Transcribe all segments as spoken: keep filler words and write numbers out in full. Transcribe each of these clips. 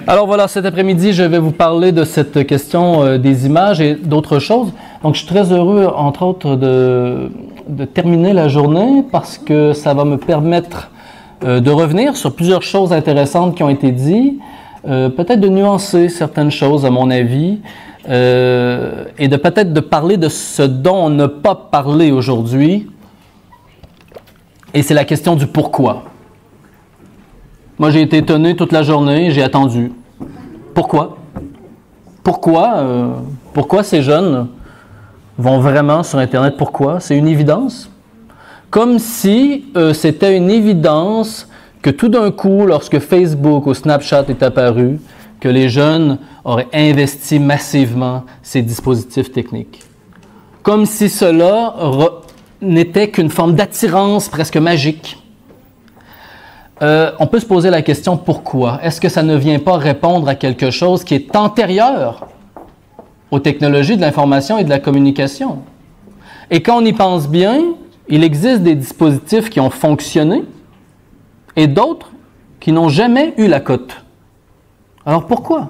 Alors voilà, cet après-midi, je vais vous parler de cette question euh, des images et d'autres choses. Donc, je suis très heureux, entre autres, de, de terminer la journée parce que ça va me permettre euh, de revenir sur plusieurs choses intéressantes qui ont été dites, euh, peut-être de nuancer certaines choses, à mon avis, euh, et de peut-être de parler de ce dont on n'a pas parlé aujourd'hui. Et c'est la question du pourquoi. Moi, j'ai été étonné toute la journée, j'ai attendu. Pourquoi? Pourquoi? Euh, pourquoi ces jeunes vont vraiment sur Internet? Pourquoi? C'est une évidence. Comme si euh, c'était une évidence que tout d'un coup, lorsque Facebook ou Snapchat est apparu, que les jeunes auraient investi massivement ces dispositifs techniques. Comme si cela n'était qu'une forme d'attirance presque magique. Euh, on peut se poser la question pourquoi? Est-ce que ça ne vient pas répondre à quelque chose qui est antérieur aux technologies de l'information et de la communication? Et quand on y pense bien, il existe des dispositifs qui ont fonctionné et d'autres qui n'ont jamais eu la cote. Alors pourquoi?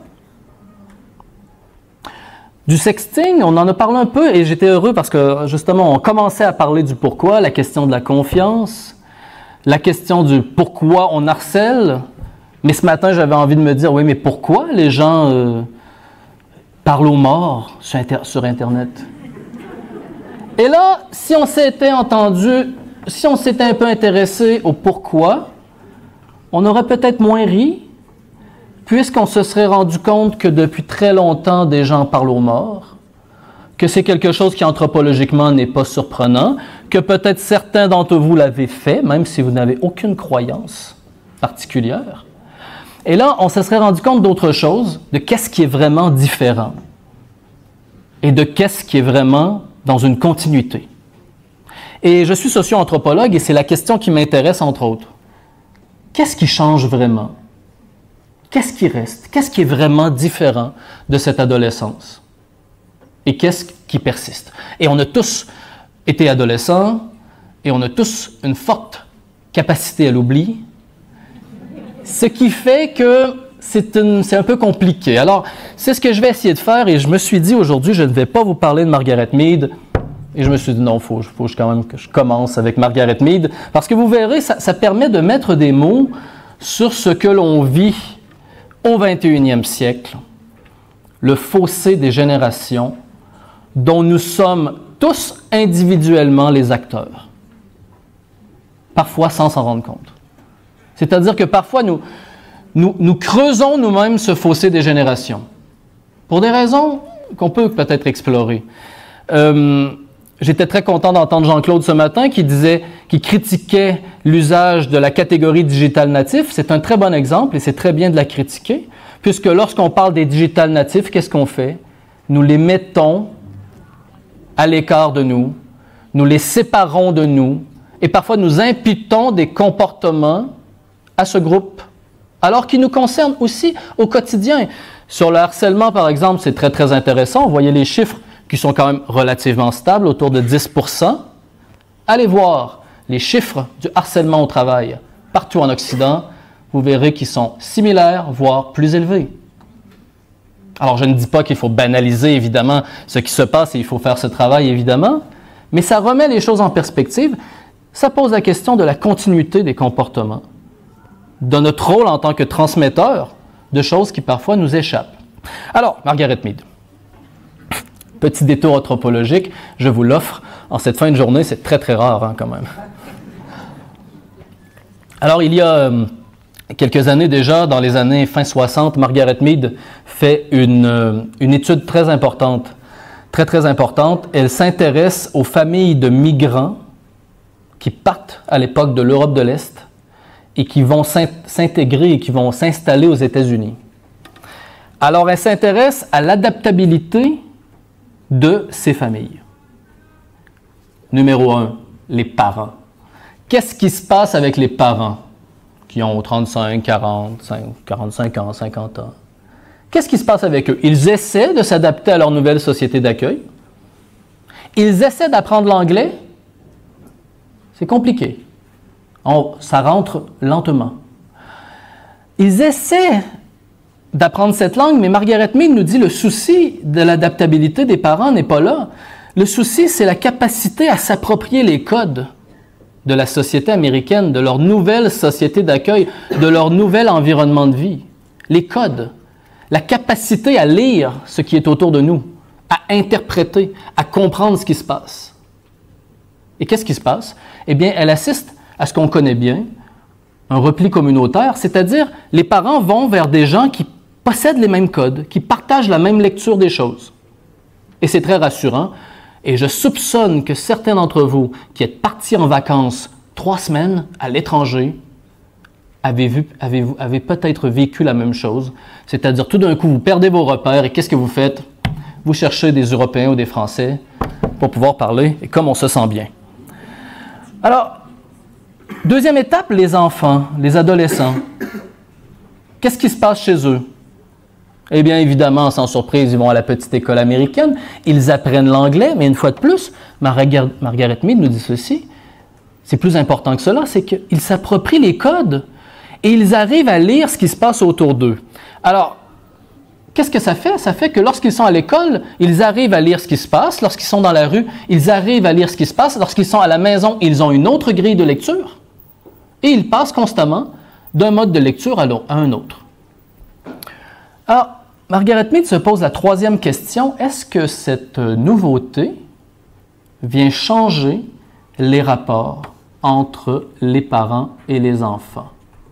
Du sexting, on en a parlé un peu et j'étais heureux parce que justement on commençait à parler du pourquoi, la question de la confiance, la question du pourquoi on harcèle, mais ce matin, j'avais envie de me dire, oui, mais pourquoi les gens euh, parlent aux morts sur, inter sur Internet? Et là, si on s'était entendu, si on s'était un peu intéressé au pourquoi, on aurait peut-être moins ri, puisqu'on se serait rendu compte que depuis très longtemps, des gens parlent aux morts, que c'est quelque chose qui anthropologiquement n'est pas surprenant, que peut-être certains d'entre vous l'avez fait, même si vous n'avez aucune croyance particulière. Et là, on se serait rendu compte d'autre chose, de qu'est-ce qui est vraiment différent et de qu'est-ce qui est vraiment dans une continuité. Et je suis socio-anthropologue et c'est la question qui m'intéresse entre autres. Qu'est-ce qui change vraiment? Qu'est-ce qui reste? Qu'est-ce qui est vraiment différent de cette adolescence? Et qu'est-ce qui persiste? Et on a tous été adolescents et on a tous une forte capacité à l'oubli, ce qui fait que c'est un peu compliqué. Alors, c'est ce que je vais essayer de faire et je me suis dit aujourd'hui, je ne vais pas vous parler de Margaret Mead. Et je me suis dit non, il faut, faut quand même que je commence avec Margaret Mead parce que vous verrez, ça, ça permet de mettre des mots sur ce que l'on vit au vingt et unième siècle, le fossé des générations, dont nous sommes tous individuellement les acteurs, parfois sans s'en rendre compte. C'est-à-dire que parfois nous, nous, nous creusons nous-mêmes ce fossé des générations, pour des raisons qu'on peut peut-être explorer. Euh, J'étais très content d'entendre Jean-Claude ce matin qui disait, qui critiquait l'usage de la catégorie digital natif. C'est un très bon exemple et c'est très bien de la critiquer, puisque lorsqu'on parle des digital natifs, qu'est-ce qu'on fait? Nous les mettons à l'écart de nous, nous les séparons de nous, et parfois nous imputons des comportements à ce groupe, alors qu'ils nous concernent aussi au quotidien. Sur le harcèlement, par exemple, c'est très, très intéressant. Vous voyez les chiffres qui sont quand même relativement stables, autour de dix pour cent. Allez voir les chiffres du harcèlement au travail partout en Occident, vous verrez qu'ils sont similaires, voire plus élevés. Alors, je ne dis pas qu'il faut banaliser, évidemment, ce qui se passe et il faut faire ce travail, évidemment, mais ça remet les choses en perspective. Ça pose la question de la continuité des comportements, de notre rôle en tant que transmetteur de choses qui parfois nous échappent. Alors, Margaret Mead, petit détour anthropologique, je vous l'offre en cette fin de journée, c'est très très rare hein, quand même. Alors, il y a... Euh, quelques années déjà, dans les années fin soixante, Margaret Mead fait une, une étude très importante, très très importante. Elle s'intéresse aux familles de migrants qui partent à l'époque de l'Europe de l'Est et qui vont s'intégrer et qui vont s'installer aux États-Unis. Alors, elle s'intéresse à l'adaptabilité de ces familles. Numéro un, les parents. Qu'est-ce qui se passe avec les parents qui ont trente-cinq, quarante, quarante-cinq ans, cinquante ans? Qu'est-ce qui se passe avec eux? Ils essaient de s'adapter à leur nouvelle société d'accueil. Ils essaient d'apprendre l'anglais. C'est compliqué. On, ça rentre lentement. Ils essaient d'apprendre cette langue, mais Margaret Mead nous dit le souci de l'adaptabilité des parents n'est pas là. Le souci, c'est la capacité à s'approprier les codes de la société américaine, de leur nouvelle société d'accueil, de leur nouvel environnement de vie. Les codes, la capacité à lire ce qui est autour de nous, à interpréter, à comprendre ce qui se passe. Et qu'est-ce qui se passe? Eh bien, elle assiste à ce qu'on connaît bien, un repli communautaire, c'est-à-dire les parents vont vers des gens qui possèdent les mêmes codes, qui partagent la même lecture des choses. Et c'est très rassurant. Et je soupçonne que certains d'entre vous qui êtes partis en vacances trois semaines à l'étranger, avez, vu, avez, avez peut-être vécu la même chose. C'est-à-dire tout d'un coup, vous perdez vos repères et qu'est-ce que vous faites? Vous cherchez des Européens ou des Français pour pouvoir parler et comme on se sent bien. Alors, deuxième étape, les enfants, les adolescents. Qu'est-ce qui se passe chez eux? Eh bien, évidemment, sans surprise, ils vont à la petite école américaine, ils apprennent l'anglais, mais une fois de plus, Margaret, Margaret Mead nous dit ceci, c'est plus important que cela, c'est qu'ils s'approprient les codes et ils arrivent à lire ce qui se passe autour d'eux. Alors, qu'est-ce que ça fait? Ça fait que lorsqu'ils sont à l'école, ils arrivent à lire ce qui se passe. Lorsqu'ils sont dans la rue, ils arrivent à lire ce qui se passe. Lorsqu'ils sont à la maison, ils ont une autre grille de lecture et ils passent constamment d'un mode de lecture à un autre. Alors, Margaret Mead se pose la troisième question, est-ce que cette nouveauté vient changer les rapports entre les parents et les enfants?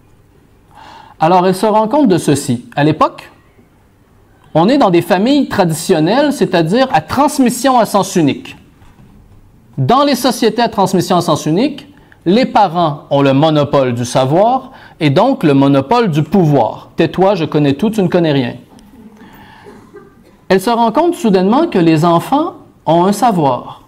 Alors, elle se rend compte de ceci. À l'époque, on est dans des familles traditionnelles, c'est-à-dire à transmission à sens unique. Dans les sociétés à transmission à sens unique, les parents ont le monopole du savoir et donc le monopole du pouvoir. Tais-toi, je connais tout, tu ne connais rien. Elle se rend compte soudainement que les enfants ont un savoir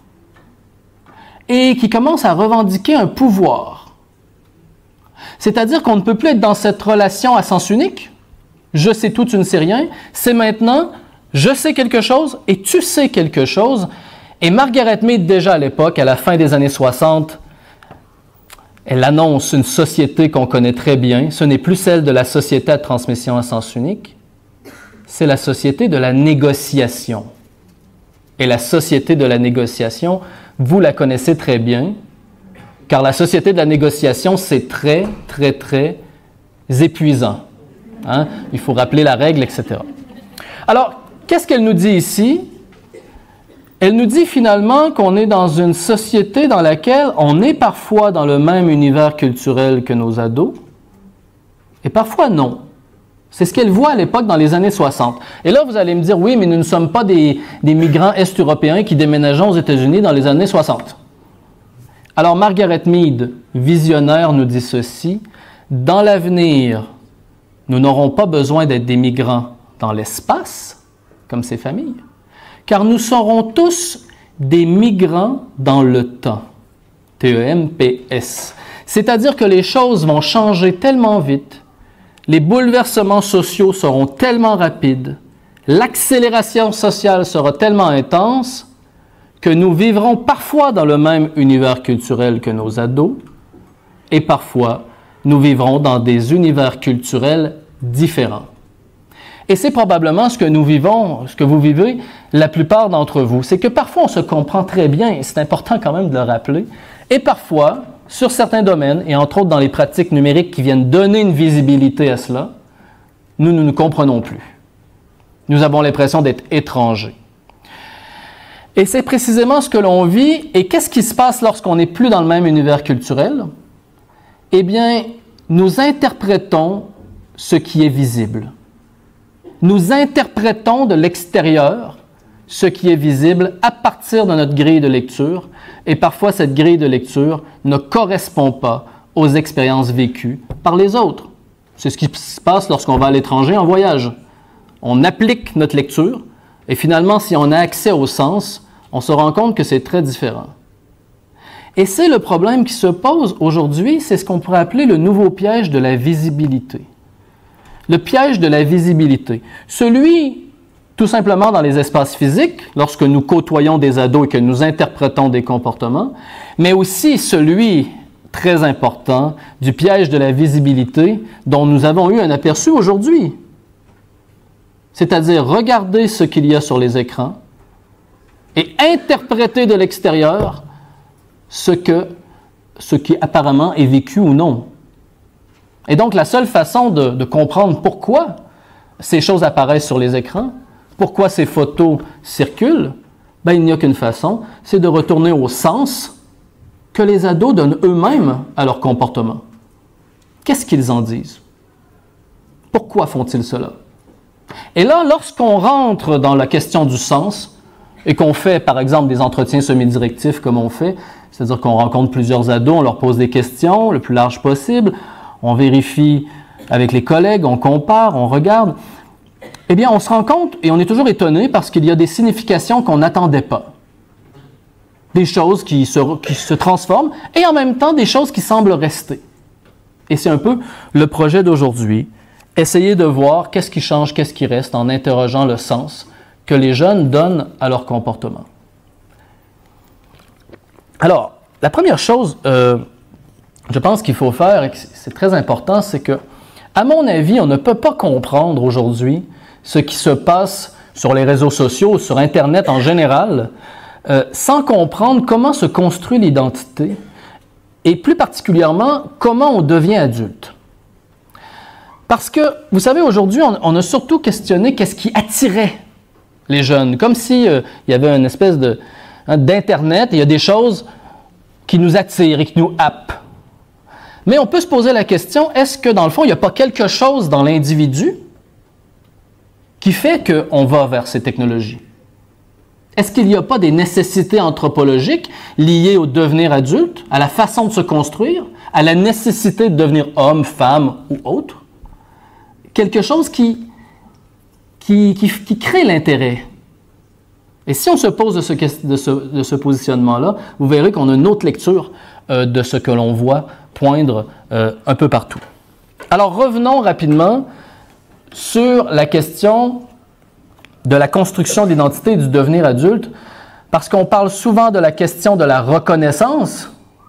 et qui commencent à revendiquer un pouvoir. C'est-à-dire qu'on ne peut plus être dans cette relation à sens unique. Je sais tout, tu ne sais rien. C'est maintenant, je sais quelque chose et tu sais quelque chose. Et Margaret Mead, déjà à l'époque, à la fin des années soixante, elle annonce une société qu'on connaît très bien. Ce n'est plus celle de la société à transmission à sens unique, c'est la société de la négociation. Et la société de la négociation, vous la connaissez très bien, car la société de la négociation, c'est très, très, très épuisant. Hein? Il faut rappeler la règle, et cetera. Alors, qu'est-ce qu'elle nous dit ici? Elle nous dit finalement qu'on est dans une société dans laquelle on est parfois dans le même univers culturel que nos ados, et parfois non. C'est ce qu'elle voit à l'époque dans les années soixante. Et là, vous allez me dire, oui, mais nous ne sommes pas des, des migrants est-européens qui déménageaient aux États-Unis dans les années soixante. Alors, Margaret Mead, visionnaire, nous dit ceci, dans l'avenir, nous n'aurons pas besoin d'être des migrants dans l'espace, comme ces familles, car nous serons tous des migrants dans le temps. T E M P S. C'est-à-dire que les choses vont changer tellement vite, les bouleversements sociaux seront tellement rapides, l'accélération sociale sera tellement intense que nous vivrons parfois dans le même univers culturel que nos ados et parfois nous vivrons dans des univers culturels différents. Et c'est probablement ce que nous vivons, ce que vous vivez, la plupart d'entre vous. C'est que parfois on se comprend très bien, et c'est important quand même de le rappeler, et parfois, sur certains domaines, et entre autres dans les pratiques numériques qui viennent donner une visibilité à cela, nous ne nous comprenons plus. Nous avons l'impression d'être étrangers. Et c'est précisément ce que l'on vit. Et qu'est-ce qui se passe lorsqu'on n'est plus dans le même univers culturel? Eh bien, nous interprétons ce qui est visible. Nous interprétons de l'extérieur ce qui est visible à partir de notre grille de lecture. Et parfois, cette grille de lecture ne correspond pas aux expériences vécues par les autres. C'est ce qui se passe lorsqu'on va à l'étranger en voyage. On applique notre lecture et finalement, si on a accès au sens, on se rend compte que c'est très différent. Et c'est le problème qui se pose aujourd'hui, c'est ce qu'on pourrait appeler le nouveau piège de la visibilité. Le piège de la visibilité. Celui, tout simplement dans les espaces physiques, lorsque nous côtoyons des ados et que nous interprétons des comportements, mais aussi celui, très important, du piège de la visibilité dont nous avons eu un aperçu aujourd'hui. c'est-à-dire regarder ce qu'il y a sur les écrans et interpréter de l'extérieur ce, que, ce qui apparemment est vécu ou non. Et donc, la seule façon de, de comprendre pourquoi ces choses apparaissent sur les écrans, pourquoi ces photos circulent, ben, il n'y a qu'une façon, c'est de retourner au sens que les ados donnent eux-mêmes à leur comportement. Qu'est-ce qu'ils en disent? Pourquoi font-ils cela? Et là, lorsqu'on rentre dans la question du sens et qu'on fait, par exemple, des entretiens semi-directifs comme on fait, c'est-à-dire qu'on rencontre plusieurs ados, on leur pose des questions le plus large possible, on vérifie avec les collègues, on compare, on regarde, eh bien, on se rend compte et on est toujours étonné parce qu'il y a des significations qu'on n'attendait pas. Des choses qui se, qui se transforment et en même temps des choses qui semblent rester. Et c'est un peu le projet d'aujourd'hui. Essayer de voir qu'est-ce qui change, qu'est-ce qui reste en interrogeant le sens que les jeunes donnent à leur comportement. Alors, la première chose, euh, je pense qu'il faut faire, et c'est très important, c'est que, à mon avis, on ne peut pas comprendre aujourd'hui ce qui se passe sur les réseaux sociaux, sur Internet en général, euh, sans comprendre comment se construit l'identité et plus particulièrement, comment on devient adulte. Parce que, vous savez, aujourd'hui, on, on a surtout questionné qu'est-ce qui attirait les jeunes, comme si euh, il y avait une espèce de, hein, d'Internet, il y a des choses qui nous attirent et qui nous happent. Mais on peut se poser la question, est-ce que dans le fond, il n'y a pas quelque chose dans l'individu qui fait qu'on va vers ces technologies? Est-ce qu'il n'y a pas des nécessités anthropologiques liées au devenir adulte, à la façon de se construire, à la nécessité de devenir homme, femme ou autre? Quelque chose qui, qui, qui, qui crée l'intérêt. Et si on se pose de ce, de ce, de ce positionnement-là, vous verrez qu'on a une autre lecture euh, de ce que l'on voit poindre euh, un peu partout. Alors revenons rapidement sur la question de la construction d'identité et du devenir adulte, parce qu'on parle souvent de la question de la reconnaissance,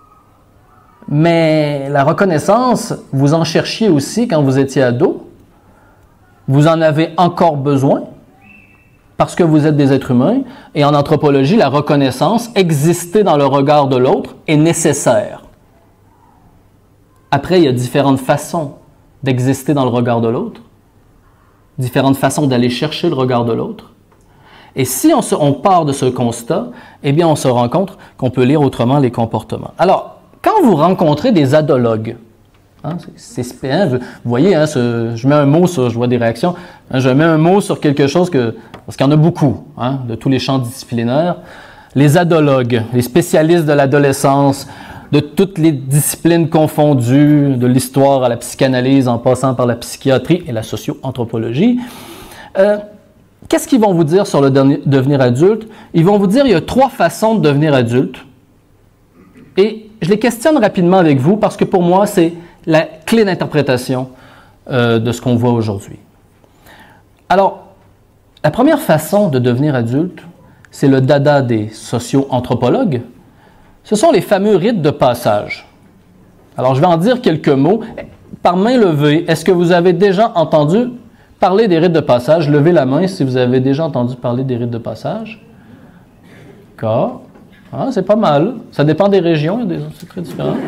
mais la reconnaissance, vous en cherchiez aussi quand vous étiez ado, vous en avez encore besoin, parce que vous êtes des êtres humains, et en anthropologie, la reconnaissance, exister dans le regard de l'autre, est nécessaire. Après, il y a différentes façons d'exister dans le regard de l'autre, différentes façons d'aller chercher le regard de l'autre. Et si on, se, on part de ce constat, eh bien, on se rend compte qu'on peut lire autrement les comportements. Alors, quand vous rencontrez des adologues, hein, c'est, c'est, hein, vous voyez, hein, ce, je mets un mot sur, je vois des réactions, hein, je mets un mot sur quelque chose que, parce qu'il y en a beaucoup, hein, de tous les champs disciplinaires, les adologues, les spécialistes de l'adolescence, de toutes les disciplines confondues, de l'histoire à la psychanalyse, en passant par la psychiatrie et la socio-anthropologie. Euh, qu'est-ce qu'ils vont vous dire sur le devenir adulte? Ils vont vous dire qu'il y a trois façons de devenir adulte. Et je les questionne rapidement avec vous parce que pour moi, c'est la clé d'interprétation euh, de ce qu'on voit aujourd'hui. Alors, la première façon de devenir adulte, c'est le dada des socio-anthropologues. Ce sont les fameux rites de passage. Alors, je vais en dire quelques mots. Par main levée, est-ce que vous avez déjà entendu parler des rites de passage? Levez la main si vous avez déjà entendu parler des rites de passage. D'accord. Ah, c'est pas mal. Ça dépend des régions, c'est très différent.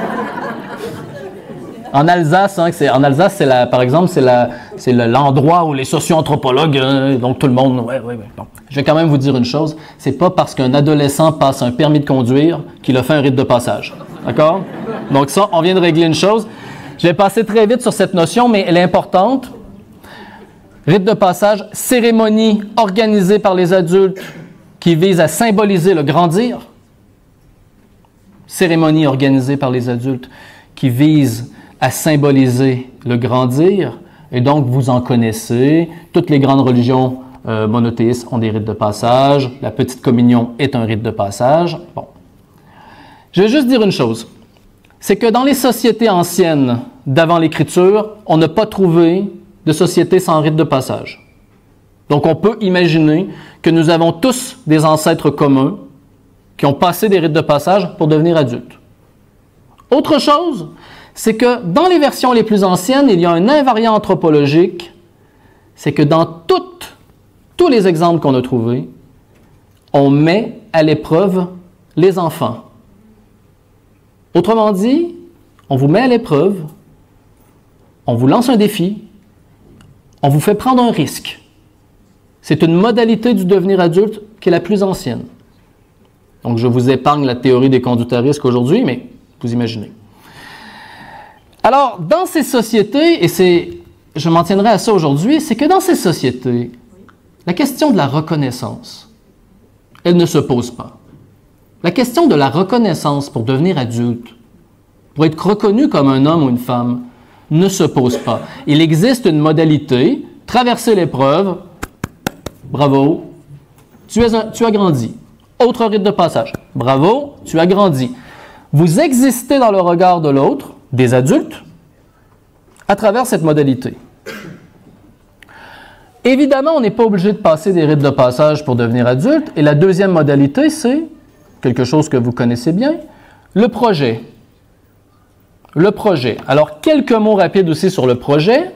En Alsace, hein, c'est, en Alsace, c'est la, par exemple, c'est, la, c'est le, l'endroit où les socio-anthropologues, euh, donc tout le monde, ouais, ouais, ouais. Bon. Je vais quand même vous dire une chose, c'est pas parce qu'un adolescent passe un permis de conduire qu'il a fait un rite de passage. D'accord? Donc ça, on vient de régler une chose. Je vais passer très vite sur cette notion, mais elle est importante. Rite de passage, cérémonie organisée par les adultes qui vise à symboliser le grandir. Cérémonie organisée par les adultes qui vise à symboliser le grandir, et donc vous en connaissez. Toutes les grandes religions euh, monothéistes ont des rites de passage. La petite communion est un rite de passage. Bon. Je vais juste dire une chose, c'est que dans les sociétés anciennes d'avant l'Écriture, on n'a pas trouvé de société sans rite de passage. Donc on peut imaginer que nous avons tous des ancêtres communs qui ont passé des rites de passage pour devenir adultes. Autre chose, c'est que dans les versions les plus anciennes, il y a un invariant anthropologique, c'est que dans toutes, tous les exemples qu'on a trouvés, on met à l'épreuve les enfants. Autrement dit, on vous met à l'épreuve, on vous lance un défi, on vous fait prendre un risque. C'est une modalité du devenir adulte qui est la plus ancienne. Donc, je vous épargne la théorie des conduites à risque aujourd'hui, mais vous imaginez. Alors, dans ces sociétés, et c'est, je m'en tiendrai à ça aujourd'hui, c'est que dans ces sociétés, la question de la reconnaissance, elle ne se pose pas. La question de la reconnaissance pour devenir adulte, pour être reconnu comme un homme ou une femme, ne se pose pas. Il existe une modalité, traverser l'épreuve, bravo, tu, es un, tu as grandi. Autre rite de passage, bravo, tu as grandi. Vous existez dans le regard de l'autre, des adultes, à travers cette modalité. Évidemment, on n'est pas obligé de passer des rites de passage pour devenir adulte. Et la deuxième modalité, c'est quelque chose que vous connaissez bien, le projet. Le projet. Alors, quelques mots rapides aussi sur le projet.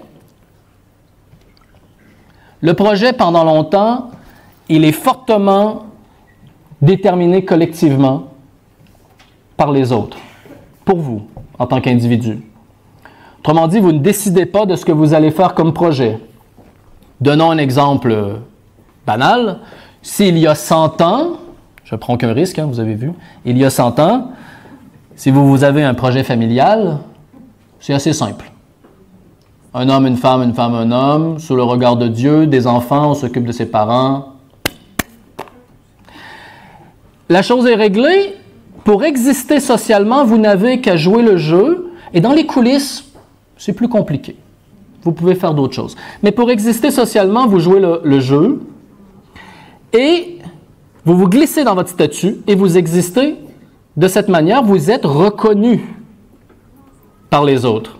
Le projet, pendant longtemps, il est fortement déterminé collectivement par les autres, pour vous, en tant qu'individu. Autrement dit, vous ne décidez pas de ce que vous allez faire comme projet. Donnons un exemple banal. S'il y a cent ans, je ne prends aucun risque, hein, vous avez vu, il y a cent ans, si vous, vous avez un projet familial, c'est assez simple. Un homme, une femme, une femme, un homme, sous le regard de Dieu, des enfants, on s'occupe de ses parents. La chose est réglée. Pour exister socialement, vous n'avez qu'à jouer le jeu. Et dans les coulisses, c'est plus compliqué. Vous pouvez faire d'autres choses. Mais pour exister socialement, vous jouez le, le jeu. Et vous vous glissez dans votre statut et vous existez de cette manière. Vous êtes reconnu par les autres.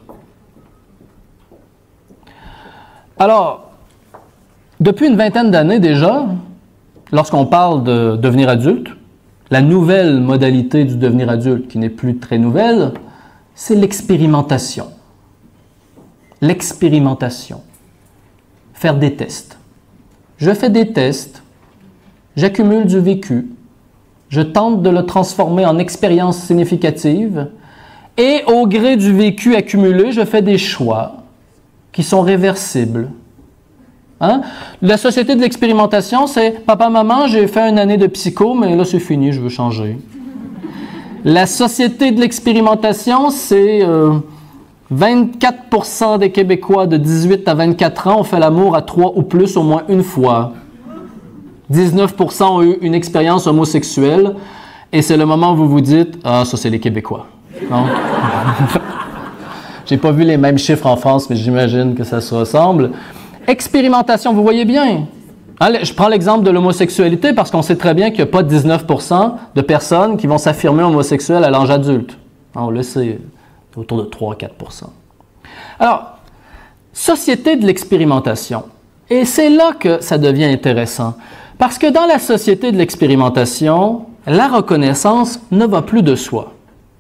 Alors, depuis une vingtaine d'années déjà, lorsqu'on parle de devenir adulte, la nouvelle modalité du devenir adulte, qui n'est plus très nouvelle, c'est l'expérimentation. L'expérimentation. Faire des tests. Je fais des tests, j'accumule du vécu, je tente de le transformer en expérience significative, et au gré du vécu accumulé, je fais des choix qui sont réversibles. Hein? La société de l'expérimentation, c'est « Papa, maman, j'ai fait une année de psycho, mais là, c'est fini, je veux changer. » La société de l'expérimentation, c'est euh, vingt-quatre pour cent des Québécois de dix-huit à vingt-quatre ans ont fait l'amour à trois ou plus au moins une fois. dix-neuf pour cent ont eu une expérience homosexuelle, et c'est le moment où vous vous dites « Ah, ça, c'est les Québécois. » Non? J'ai pas vu les mêmes chiffres en France, mais j'imagine que ça se ressemble. Expérimentation, vous voyez bien. Hein, je prends l'exemple de l'homosexualité parce qu'on sait très bien qu'il n'y a pas dix-neuf pour cent de personnes qui vont s'affirmer homosexuelles à l'âge adulte. On le sait, autour de trois à quatre pour cent. Alors, société de l'expérimentation. Et c'est là que ça devient intéressant. Parce que dans la société de l'expérimentation, la reconnaissance ne va plus de soi.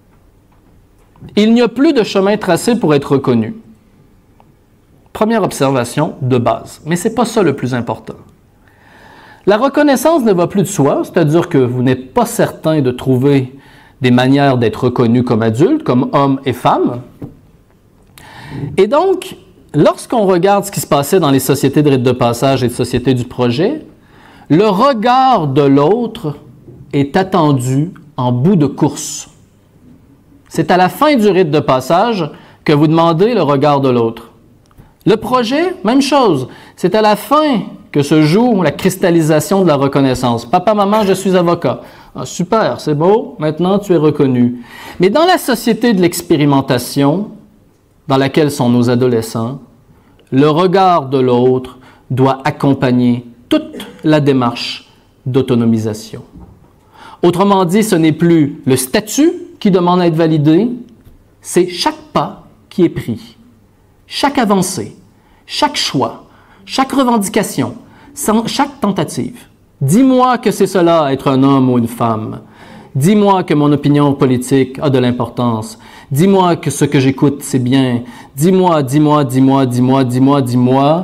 Il n'y a plus de chemin tracé pour être reconnu. Première observation de base, mais ce n'est pas ça le plus important. La reconnaissance ne va plus de soi, c'est-à-dire que vous n'êtes pas certain de trouver des manières d'être reconnu comme adulte, comme homme et femme. Et donc, lorsqu'on regarde ce qui se passait dans les sociétés de rite de passage et de sociétés du projet, le regard de l'autre est attendu en bout de course. C'est à la fin du rite de passage que vous demandez le regard de l'autre. Le projet, même chose. C'est à la fin que se joue la cristallisation de la reconnaissance. Papa, maman, je suis avocat. Ah, super, c'est beau, maintenant tu es reconnu. Mais dans la société de l'expérimentation, dans laquelle sont nos adolescents, le regard de l'autre doit accompagner toute la démarche d'autonomisation. Autrement dit, ce n'est plus le statut qui demande à être validé, c'est chaque pas qui est pris. Chaque avancée, chaque choix, chaque revendication, chaque tentative. Dis-moi que c'est cela, être un homme ou une femme. Dis-moi que mon opinion politique a de l'importance. Dis-moi que ce que j'écoute, c'est bien. Dis-moi, dis-moi, dis-moi, dis-moi, dis-moi, dis-moi.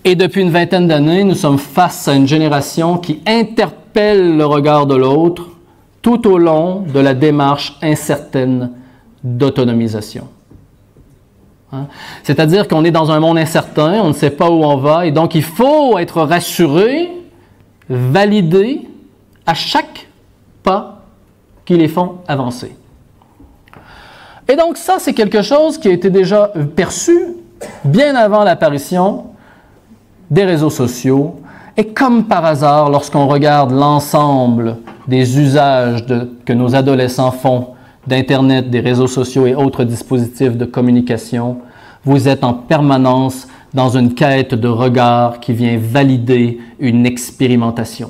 Et depuis une vingtaine d'années, nous sommes face à une génération qui interpelle le regard de l'autre tout au long de la démarche incertaine d'autonomisation. Hein? C'est-à-dire qu'on est dans un monde incertain, on ne sait pas où on va, et donc il faut être rassuré, validé à chaque pas qui les font avancer. Et donc ça, c'est quelque chose qui a été déjà perçu bien avant l'apparition des réseaux sociaux. Et comme par hasard, lorsqu'on regarde l'ensemble des usages de, que nos adolescents font d'Internet, des réseaux sociaux et autres dispositifs de communication, vous êtes en permanence dans une quête de regard qui vient valider une expérimentation.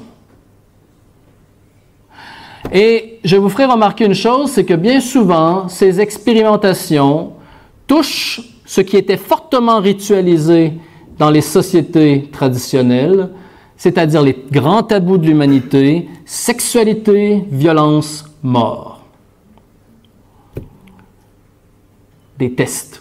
Et je vous ferai remarquer une chose, c'est que bien souvent, ces expérimentations touchent ce qui était fortement ritualisé dans les sociétés traditionnelles, c'est-à-dire les grands tabous de l'humanité, sexualité, violence, mort. Des tests.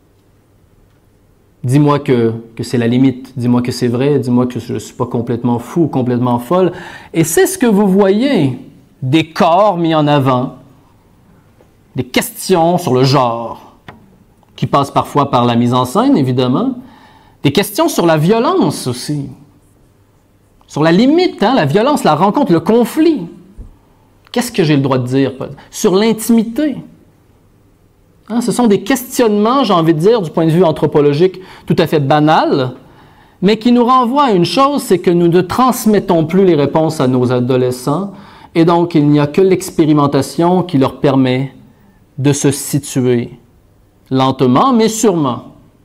Dis-moi que, que c'est la limite, dis-moi que c'est vrai, dis-moi que je ne suis pas complètement fou, complètement folle. Et c'est ce que vous voyez, des corps mis en avant, des questions sur le genre, qui passent parfois par la mise en scène, évidemment, des questions sur la violence aussi, sur la limite, hein, la violence, la rencontre, le conflit. Qu'est-ce que j'ai le droit de dire? Sur l'intimité. Hein, ce sont des questionnements, j'ai envie de dire, du point de vue anthropologique, tout à fait banals, mais qui nous renvoient à une chose, c'est que nous ne transmettons plus les réponses à nos adolescents, et donc il n'y a que l'expérimentation qui leur permet de se situer lentement, mais sûrement.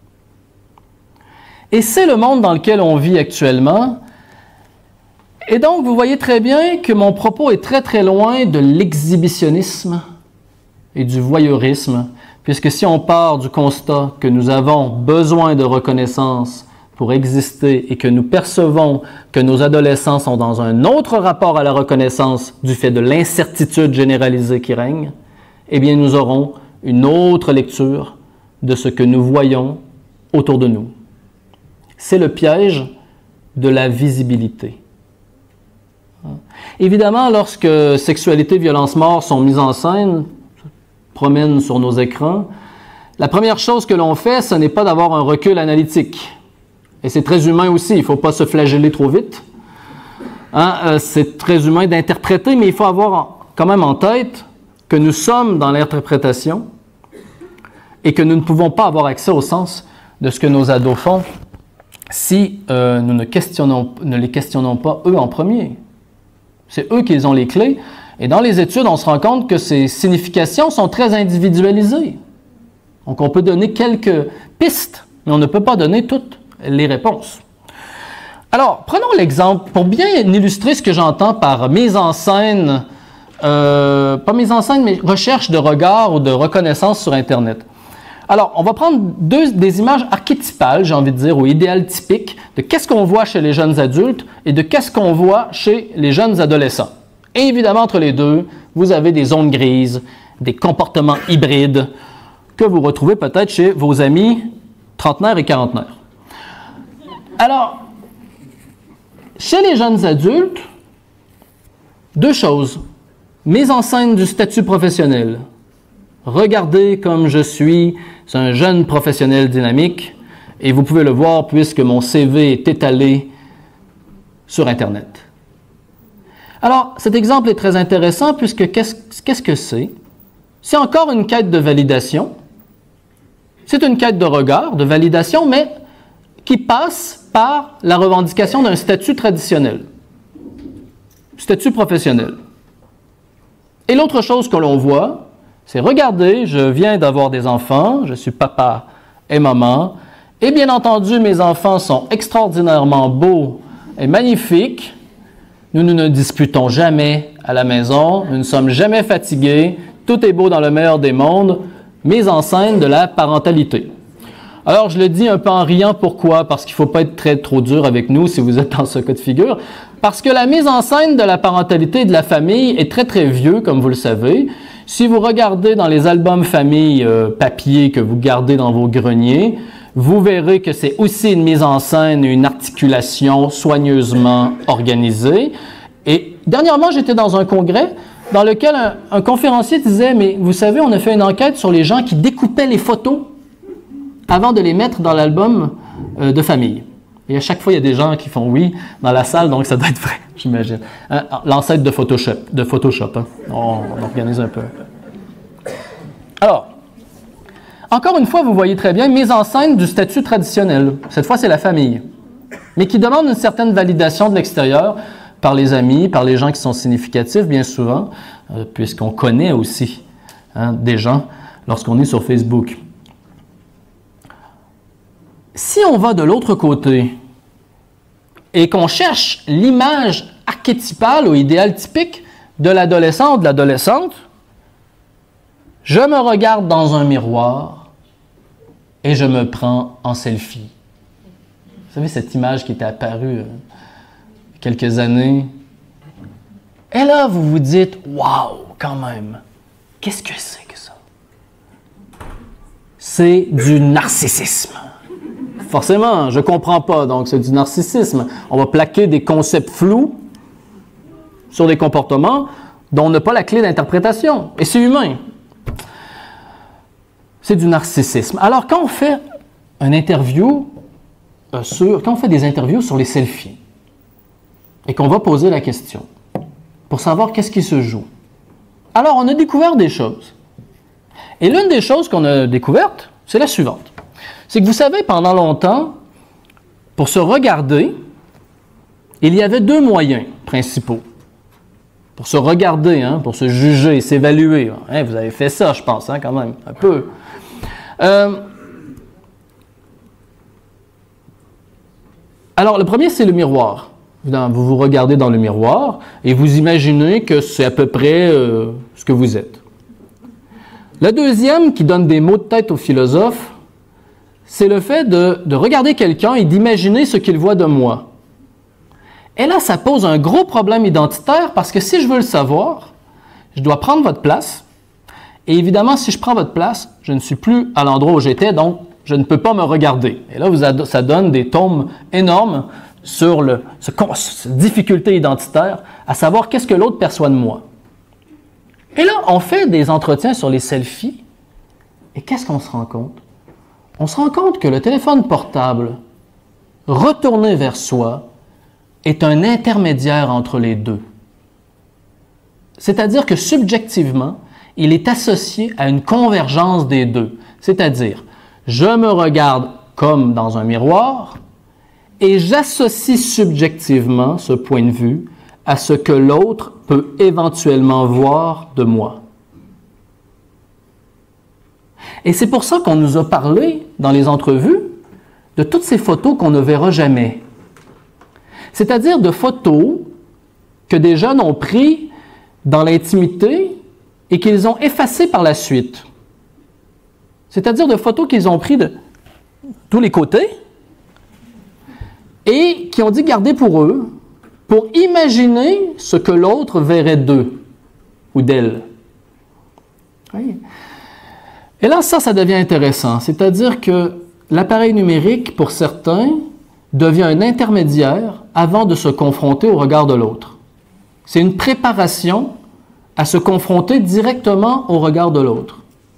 Et c'est le monde dans lequel on vit actuellement. Et donc, vous voyez très bien que mon propos est très très loin de l'exhibitionnisme et du voyeurisme, puisque si on part du constat que nous avons besoin de reconnaissance pour exister et que nous percevons que nos adolescents sont dans un autre rapport à la reconnaissance du fait de l'incertitude généralisée qui règne, eh bien nous aurons une autre lecture de ce que nous voyons autour de nous. C'est le piège de la visibilité. Évidemment, lorsque sexualité, violence, mort sont mises en scène, promènent sur nos écrans, la première chose que l'on fait, ce n'est pas d'avoir un recul analytique. Et c'est très humain aussi, il ne faut pas se flageller trop vite. Hein? Euh, c'est très humain d'interpréter, mais il faut avoir en, quand même en tête que nous sommes dans l'interprétation et que nous ne pouvons pas avoir accès au sens de ce que nos ados font si euh, nous ne, questionnons, ne les questionnons pas eux en premier. C'est eux qui ont les clés. Et dans les études, on se rend compte que ces significations sont très individualisées. Donc, on peut donner quelques pistes, mais on ne peut pas donner toutes les réponses. Alors, prenons l'exemple, pour bien illustrer ce que j'entends par mise en scène, euh, pas mise en scène, mais recherche de regard ou de reconnaissance sur Internet. Alors, on va prendre deux, des images archétypales, j'ai envie de dire, ou idéales typiques, de qu'est-ce qu'on voit chez les jeunes adultes et de qu'est-ce qu'on voit chez les jeunes adolescents. Et évidemment, entre les deux, vous avez des zones grises, des comportements hybrides que vous retrouvez peut-être chez vos amis trentenaires et quarantenaires. Alors, chez les jeunes adultes, deux choses. Mise en scène du statut professionnel. Regardez comme je suis, c'est un jeune professionnel dynamique, et vous pouvez le voir puisque mon C V est étalé sur Internet. Alors, cet exemple est très intéressant puisque qu'est-ce, qu'est-ce que c'est? C'est encore une quête de validation. C'est une quête de regard, de validation, mais qui passe par la revendication d'un statut traditionnel, statut professionnel. Et l'autre chose que l'on voit, c'est regardez, je viens d'avoir des enfants, je suis papa et maman, et bien entendu, mes enfants sont extraordinairement beaux et magnifiques. Nous, nous ne disputons jamais à la maison, nous ne sommes jamais fatigués, tout est beau dans le meilleur des mondes, mise en scène de la parentalité. Alors, je le dis un peu en riant, pourquoi? Parce qu'il ne faut pas être très trop dur avec nous si vous êtes dans ce cas de figure. Parce que la mise en scène de la parentalité et de la famille est très très vieux, comme vous le savez. Si vous regardez dans les albums famille euh, papier que vous gardez dans vos greniers, vous verrez que c'est aussi une mise en scène, une articulation soigneusement organisée. Et dernièrement, j'étais dans un congrès dans lequel un, un conférencier disait, mais vous savez, on a fait une enquête sur les gens qui découpaient les photos avant de les mettre dans l'album euh, de famille. Et à chaque fois, il y a des gens qui font oui dans la salle, donc ça doit être vrai, j'imagine. Hein? L'ancêtre de Photoshop. De Photoshop hein? on, on organise un peu. Alors, encore une fois, vous voyez très bien, mise en scène du statut traditionnel. Cette fois, c'est la famille. Mais qui demande une certaine validation de l'extérieur par les amis, par les gens qui sont significatifs, bien souvent, euh, puisqu'on connaît aussi hein, des gens lorsqu'on est sur Facebook. Si on va de l'autre côté et qu'on cherche l'image archétypale ou idéal typique de l'adolescent ou de l'adolescente, je me regarde dans un miroir et je me prends en selfie. Vous savez, cette image qui était apparue euh, il y a quelques années. Et là, vous vous dites, waouh, quand même, qu'est-ce que c'est que ça? C'est du narcissisme. Forcément, je ne comprends pas, donc c'est du narcissisme. On va plaquer des concepts flous sur des comportements dont on n'a pas la clé d'interprétation. Et c'est humain. C'est du narcissisme. Alors, quand on fait une interview euh, sur, quand on fait des interviews sur les selfies, et qu'on va poser la question pour savoir qu'est-ce qui se joue, alors on a découvert des choses. Et l'une des choses qu'on a découvertes, c'est la suivante. C'est que vous savez, pendant longtemps, pour se regarder, il y avait deux moyens principaux. Pour se regarder, hein, pour se juger, s'évaluer. Hein, vous avez fait ça, je pense, hein, quand même, un peu. Euh, alors, le premier, c'est le miroir. Vous vous regardez dans le miroir et vous imaginez que c'est à peu près euh, ce que vous êtes. Le deuxième, qui donne des mots de tête aux philosophes, c'est le fait de, de regarder quelqu'un et d'imaginer ce qu'il voit de moi. Et là, ça pose un gros problème identitaire parce que si je veux le savoir, je dois prendre votre place. Et évidemment, si je prends votre place, je ne suis plus à l'endroit où j'étais, donc je ne peux pas me regarder. Et là, vous, ça donne des tomes énormes sur le, ce, cette difficulté identitaire, à savoir qu'est-ce que l'autre perçoit de moi. Et là, on fait des entretiens sur les selfies, et qu'est-ce qu'on se rend compte? On se rend compte que le téléphone portable, retourné vers soi, est un intermédiaire entre les deux. C'est-à-dire que subjectivement, il est associé à une convergence des deux. C'est-à-dire, je me regarde comme dans un miroir et j'associe subjectivement ce point de vue à ce que l'autre peut éventuellement voir de moi. Et c'est pour ça qu'on nous a parlé, dans les entrevues, de toutes ces photos qu'on ne verra jamais. C'est-à-dire de photos que des jeunes ont prises dans l'intimité et qu'ils ont effacées par la suite. C'est-à-dire de photos qu'ils ont prises de tous les côtés et qui ont dit garder pour eux, pour imaginer ce que l'autre verrait d'eux ou d'elle. Oui. Et là, ça, ça devient intéressant. C'est-à-dire que l'appareil numérique, pour certains, devient un intermédiaire avant de se confronter au regard de l'autre. C'est une préparation à se confronter directement au regard de l'autre.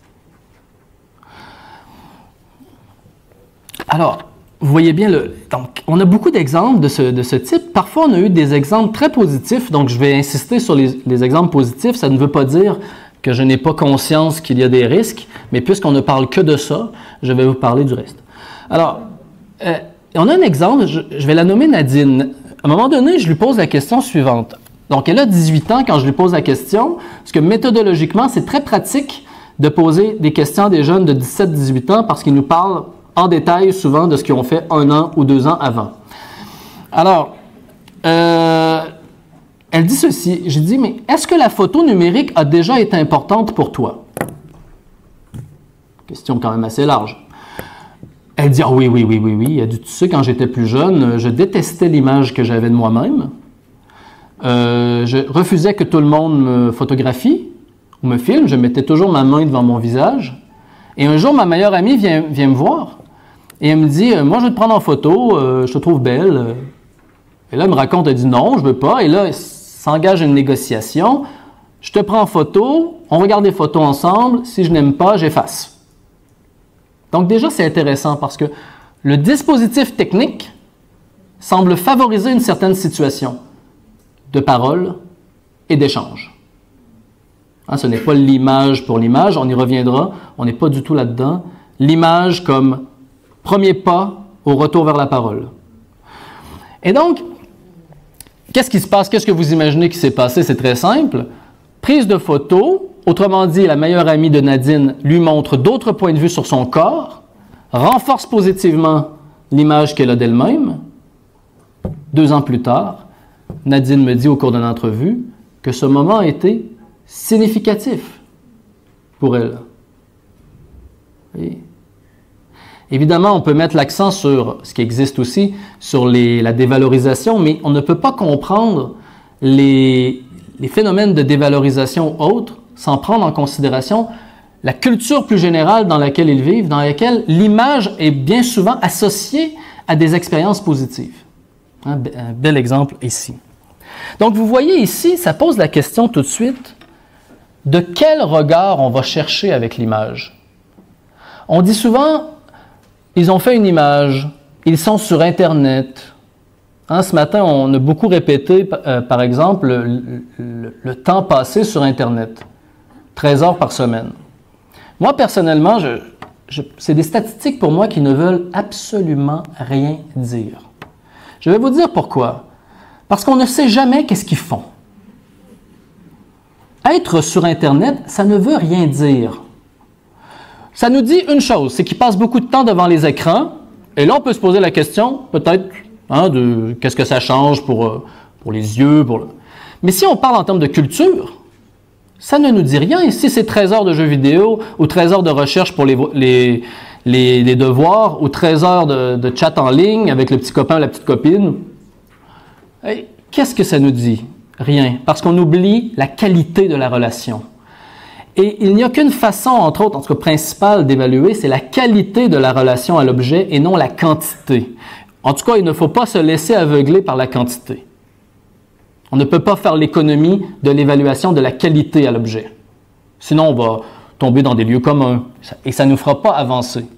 Alors, vous voyez bien, le, donc, on a beaucoup d'exemples de ce, de ce type. Parfois, on a eu des exemples très positifs, donc je vais insister sur les, les exemples positifs. Ça ne veut pas dire que je n'ai pas conscience qu'il y a des risques, mais puisqu'on ne parle que de ça, je vais vous parler du reste. Alors, euh, on a un exemple, je, je vais la nommer Nadine. À un moment donné, je lui pose la question suivante. Donc, elle a dix-huit ans quand je lui pose la question, parce que méthodologiquement, c'est très pratique de poser des questions à des jeunes de dix-sept à dix-huit ans parce qu'ils nous parlent en détail souvent de ce qu'ils ont fait un an ou deux ans avant. Alors, euh, elle dit ceci, j'ai dit, mais est-ce que la photo numérique a déjà été importante pour toi? Question quand même assez large. Elle dit, ah oui, oui, oui, oui, oui. Elle dit, tu sais, quand j'étais plus jeune, je détestais l'image que j'avais de moi-même. Euh, je refusais que tout le monde me photographie ou me filme. Je mettais toujours ma main devant mon visage. Et un jour, ma meilleure amie vient, vient me voir Et elle me dit, euh, moi je vais te prendre en photo, euh, je te trouve belle. Et là, elle me raconte, elle dit non, je veux pas. Et là, s'engage une négociation. Je te prends en photo, on regarde les photos ensemble. Si je n'aime pas, j'efface. Donc déjà, c'est intéressant parce que le dispositif technique semble favoriser une certaine situation de parole et d'échange. Hein, ce n'est pas l'image pour l'image, on y reviendra, on n'est pas du tout là-dedans. L'image comme premier pas au retour vers la parole. Et donc, qu'est-ce qui se passe? Qu'est-ce que vous imaginez qui s'est passé? C'est très simple. Prise de photo, autrement dit, la meilleure amie de Nadine lui montre d'autres points de vue sur son corps, renforce positivement l'image qu'elle a d'elle-même. Deux ans plus tard, Nadine me dit au cours d'une entrevue que ce moment a été significatif pour elle. Et évidemment, on peut mettre l'accent sur ce qui existe aussi, sur les, la dévalorisation, mais on ne peut pas comprendre les, les phénomènes de dévalorisation autres sans prendre en considération la culture plus générale dans laquelle ils vivent, dans laquelle l'image est bien souvent associée à des expériences positives. Un, un bel exemple ici. Donc, vous voyez ici, ça pose la question tout de suite, de quel regard on va chercher avec l'image? On dit souvent, ils ont fait une image, ils sont sur Internet. Hein, ce matin, on a beaucoup répété, euh, par exemple, le, le, le temps passé sur Internet. treize heures par semaine. Moi, personnellement, je, je, c'est des statistiques pour moi qui ne veulent absolument rien dire. Je vais vous dire pourquoi. Parce qu'on ne sait jamais qu'est-ce qu'ils font. Être sur Internet, ça ne veut rien dire. Ça nous dit une chose, c'est qu'ils passent beaucoup de temps devant les écrans, et là, on peut se poser la question, peut-être, hein, de qu'est-ce que ça change pour, pour les yeux. Pour le... Mais si on parle en termes de culture, ça ne nous dit rien. Si c'est treize heures de jeux vidéo, ou treize heures de recherche pour les, les, les, les devoirs, ou treize heures de, de chat en ligne avec le petit copain ou la petite copine, hey, qu'est-ce que ça nous dit? Rien. Parce qu'on oublie la qualité de la relation. Et il n'y a qu'une façon, entre autres, en tout cas principale, d'évaluer, c'est la qualité de la relation à l'objet et non la quantité. En tout cas, il ne faut pas se laisser aveugler par la quantité. On ne peut pas faire l'économie de l'évaluation de la qualité à l'objet. Sinon, on va tomber dans des lieux communs et ça ne nous fera pas avancer.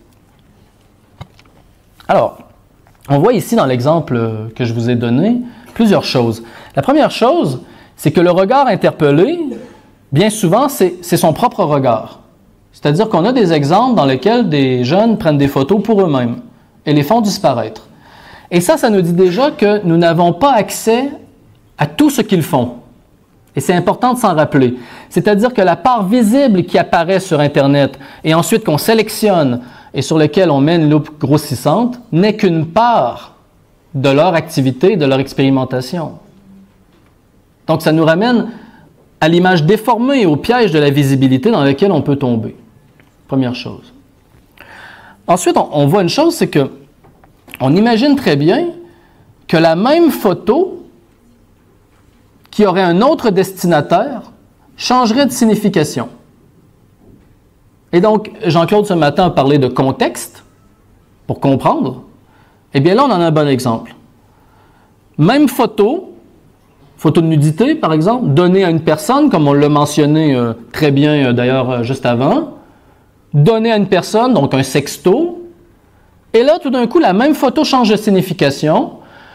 Alors, on voit ici dans l'exemple que je vous ai donné plusieurs choses. La première chose, c'est que le regard interpellé, bien souvent, c'est son propre regard. C'est-à-dire qu'on a des exemples dans lesquels des jeunes prennent des photos pour eux-mêmes et les font disparaître. Et ça, ça nous dit déjà que nous n'avons pas accès à tout ce qu'ils font. Et c'est important de s'en rappeler. C'est-à-dire que la part visible qui apparaît sur Internet et ensuite qu'on sélectionne et sur lequel on met une loupe grossissante n'est qu'une part de leur activité, de leur expérimentation. Donc, ça nous ramène à l'image déformée et au piège de la visibilité dans lequel on peut tomber. Première chose. Ensuite, on, on voit une chose, c'est que on imagine très bien que la même photo qui aurait un autre destinataire changerait de signification. Et donc, Jean-Claude ce matin a parlé de contexte pour comprendre. Eh bien là, on en a un bon exemple. Même photo, photo de nudité par exemple, donnée à une personne, comme on l'a mentionné euh, très bien euh, d'ailleurs euh, juste avant, donnée à une personne, donc un sexto, et là tout d'un coup la même photo change de signification.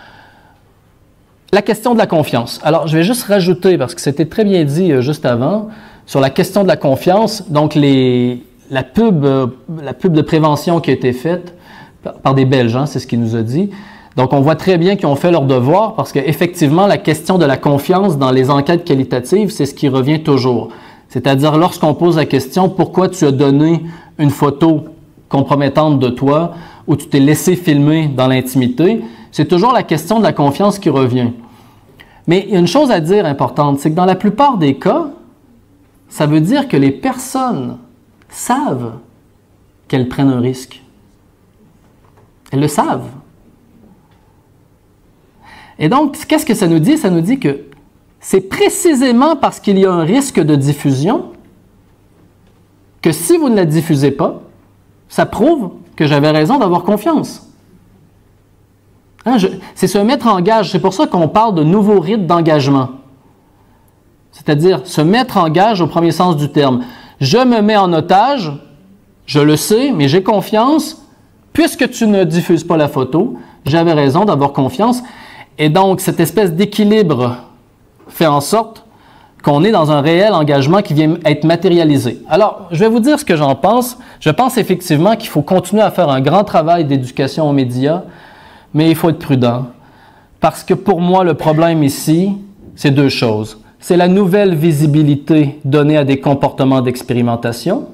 La question de la confiance. Alors je vais juste rajouter, parce que c'était très bien dit euh, juste avant, sur la question de la confiance, donc les, la, pub, euh, la pub de prévention qui a été faite par, par des Belges, hein, c'est ce qu'il nous a dit. Donc, on voit très bien qu'ils ont fait leur devoir parce qu'effectivement, la question de la confiance dans les enquêtes qualitatives, c'est ce qui revient toujours. C'est-à-dire, lorsqu'on pose la question « Pourquoi tu as donné une photo compromettante de toi ou tu t'es laissé filmer dans l'intimité ?» C'est toujours la question de la confiance qui revient. Mais il y a une chose à dire importante, c'est que dans la plupart des cas, ça veut dire que les personnes savent qu'elles prennent un risque. Elles le savent. Et donc, qu'est-ce que ça nous dit? Ça nous dit que c'est précisément parce qu'il y a un risque de diffusion que si vous ne la diffusez pas, ça prouve que j'avais raison d'avoir confiance. Hein, c'est se mettre en gage. C'est pour ça qu'on parle de nouveaux rites d'engagement. C'est-à-dire se mettre en gage au premier sens du terme. Je me mets en otage, je le sais, mais j'ai confiance. Puisque tu ne diffuses pas la photo, j'avais raison d'avoir confiance. Et donc, cette espèce d'équilibre fait en sorte qu'on est dans un réel engagement qui vient être matérialisé. Alors, je vais vous dire ce que j'en pense. Je pense effectivement qu'il faut continuer à faire un grand travail d'éducation aux médias, mais il faut être prudent. Parce que pour moi, le problème ici, c'est deux choses. C'est la nouvelle visibilité donnée à des comportements d'expérimentation.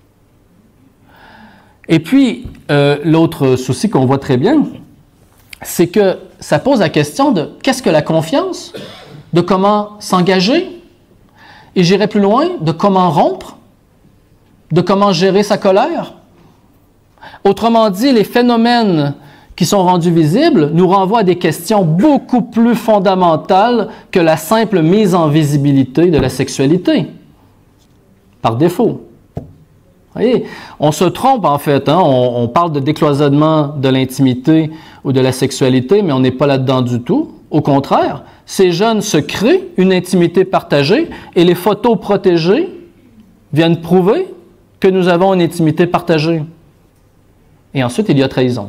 Et puis, euh, l'autre souci qu'on voit très bien, c'est que ça pose la question de qu'est-ce que la confiance, de comment s'engager, et j'irai plus loin, de comment rompre, de comment gérer sa colère. Autrement dit, les phénomènes qui sont rendus visibles nous renvoient à des questions beaucoup plus fondamentales que la simple mise en visibilité de la sexualité, par défaut. Vous voyez, on se trompe en fait, hein? on, on parle de décloisonnement de l'intimité ou de la sexualité, mais on n'est pas là-dedans du tout. Au contraire, ces jeunes se créent une intimité partagée et les photos protégées viennent prouver que nous avons une intimité partagée. Et ensuite, il y a trahison.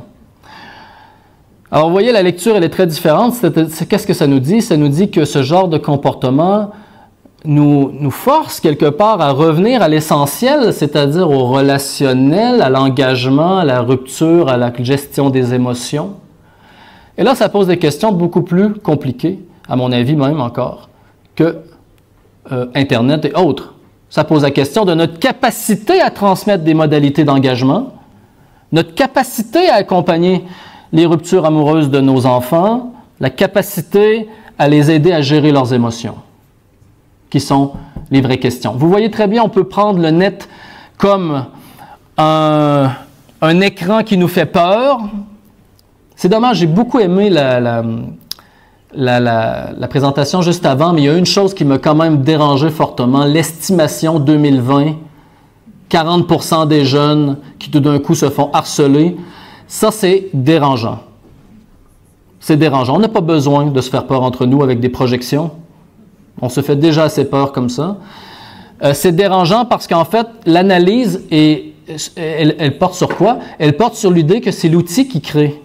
Alors, vous voyez, la lecture, elle est très différente. Qu'est-ce que ça nous dit? Ça nous dit que ce genre de comportement nous, nous force quelque part à revenir à l'essentiel, c'est-à-dire au relationnel, à l'engagement, à la rupture, à la gestion des émotions. Et là, ça pose des questions beaucoup plus compliquées, à mon avis même encore, que euh, Internet et autres. Ça pose la question de notre capacité à transmettre des modalités d'engagement, notre capacité à accompagner les ruptures amoureuses de nos enfants, la capacité à les aider à gérer leurs émotions, qui sont les vraies questions. Vous voyez très bien, on peut prendre le net comme un, un écran qui nous fait peur. C'est dommage, j'ai beaucoup aimé la, la, la, la, la présentation juste avant, mais il y a une chose qui m'a quand même dérangé fortement, l'estimation deux mille vingt, quarante pour cent des jeunes qui tout d'un coup se font harceler. Ça, c'est dérangeant. C'est dérangeant. On n'a pas besoin de se faire peur entre nous avec des projections. On se fait déjà assez peur comme ça. Euh, c'est dérangeant parce qu'en fait, l'analyse, est, elle, elle porte sur quoi? Elle porte sur l'idée que c'est l'outil qui crée.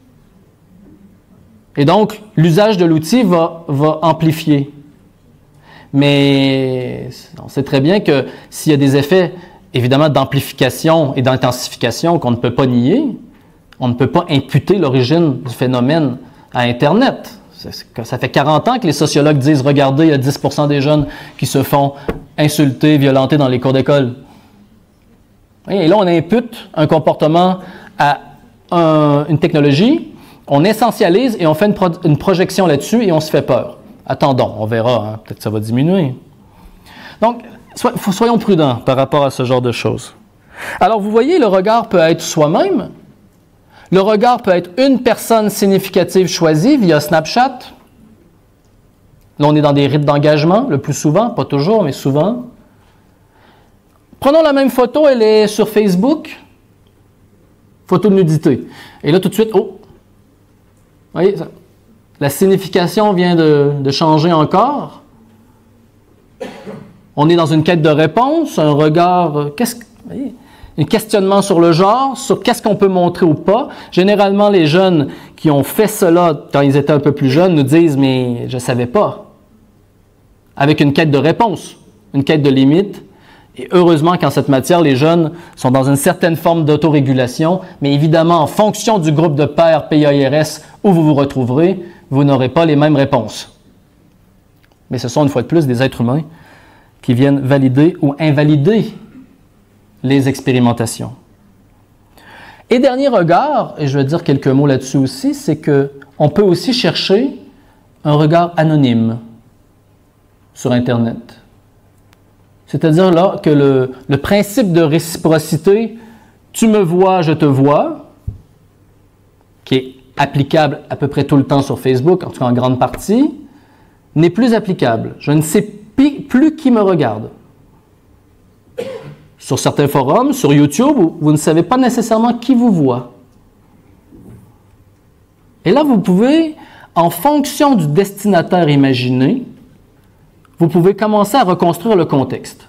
Et donc, l'usage de l'outil va, va amplifier. Mais on sait très bien que s'il y a des effets, évidemment, d'amplification et d'intensification qu'on ne peut pas nier, on ne peut pas imputer l'origine du phénomène à Internet. Ça fait quarante ans que les sociologues disent « Regardez, il y a dix pour cent des jeunes qui se font insulter, violenter dans les cours d'école. » Et là, on impute un comportement à un, une technologie, on essentialise et on fait une, pro une projection là-dessus et on se fait peur. Attendons, on verra, hein, peut-être que ça va diminuer. Donc, so soyons prudents par rapport à ce genre de choses. Alors, vous voyez, le regard peut être soi-même. Le regard peut être une personne significative choisie via Snapchat. Là, on est dans des rites d'engagement, le plus souvent, pas toujours, mais souvent. Prenons la même photo, elle est sur Facebook. Photo de nudité. Et là, tout de suite, oh! Vous voyez, ça, la signification vient de, de changer encore. On est dans une quête de réponse, un regard... Qu'est-ce que... Un questionnement sur le genre, sur qu'est-ce qu'on peut montrer ou pas. Généralement, les jeunes qui ont fait cela quand ils étaient un peu plus jeunes nous disent « mais je ne savais pas ». Avec une quête de réponse, une quête de limite. Et heureusement qu'en cette matière, les jeunes sont dans une certaine forme d'autorégulation, mais évidemment, en fonction du groupe de pairs P I R S où vous vous retrouverez, vous n'aurez pas les mêmes réponses. Mais ce sont une fois de plus des êtres humains qui viennent valider ou invalider les expérimentations. Et dernier regard, et je vais dire quelques mots là-dessus aussi, c'est qu'on peut aussi chercher un regard anonyme sur Internet. C'est-à-dire là que le, le principe de réciprocité, tu me vois, je te vois, qui est applicable à peu près tout le temps sur Facebook, en tout cas en grande partie, n'est plus applicable. Je ne sais plus qui me regarde. sur certains forums, sur YouTube, où vous ne savez pas nécessairement qui vous voit. Et là, vous pouvez, en fonction du destinataire imaginé, vous pouvez commencer à reconstruire le contexte.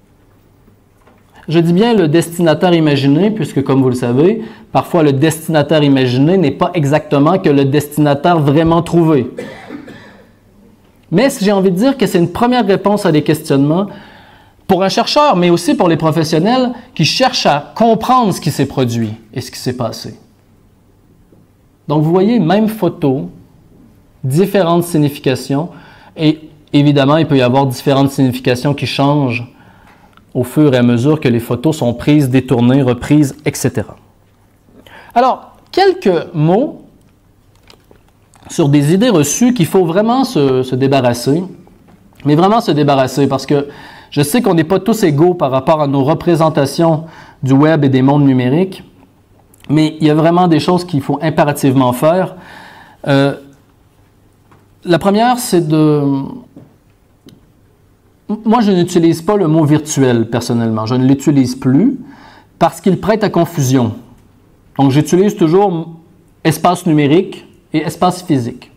Je dis bien le destinataire imaginé, puisque comme vous le savez, parfois le destinataire imaginé n'est pas exactement que le destinataire vraiment trouvé. Mais j'ai envie de dire que c'est une première réponse à des questionnements pour un chercheur, mais aussi pour les professionnels qui cherchent à comprendre ce qui s'est produit et ce qui s'est passé. Donc vous voyez, même photo, différentes significations, et évidemment, il peut y avoir différentes significations qui changent au fur et à mesure que les photos sont prises, détournées, reprises, et cetera. Alors, quelques mots sur des idées reçues qu'il faut vraiment se, se débarrasser, mais vraiment se débarrasser, parce que je sais qu'on n'est pas tous égaux par rapport à nos représentations du web et des mondes numériques, mais il y a vraiment des choses qu'il faut impérativement faire. Euh, la première, c'est de... Moi, je n'utilise pas le mot virtuel, personnellement. Je ne l'utilise plus parce qu'il prête à confusion. Donc, j'utilise toujours espace numérique et espace physique